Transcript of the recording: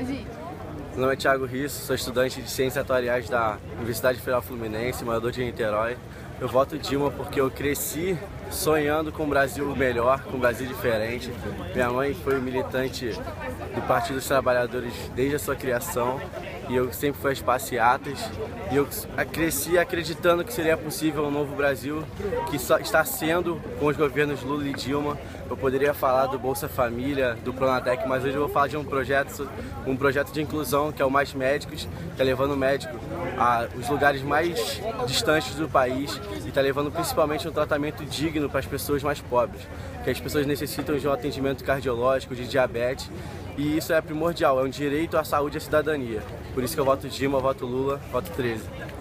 hoje? Meu nome é Thiago Risso, sou estudante de Ciências Atuariais da Universidade Federal Fluminense, morador de Niterói. Eu voto Dilma porque eu cresci sonhando com um Brasil melhor, com um Brasil diferente. Minha mãe foi militante do Partido dos Trabalhadores desde a sua criação e eu sempre fui às passeatas e eu cresci acreditando que seria possível um novo Brasil, que só está sendo com os governos Lula e Dilma. Eu poderia falar do Bolsa Família, do Pronatec, mas hoje eu vou falar de um projeto de inclusão que é o Mais Médicos, que está levando o médico aos lugares mais distantes do país e está levando principalmente um tratamento digno para as pessoas mais pobres, que as pessoas necessitam de um atendimento cardiológico, de diabetes, e isso é primordial, é um direito à saúde e à cidadania. Por isso que eu voto Dilma, voto Lula, voto 13.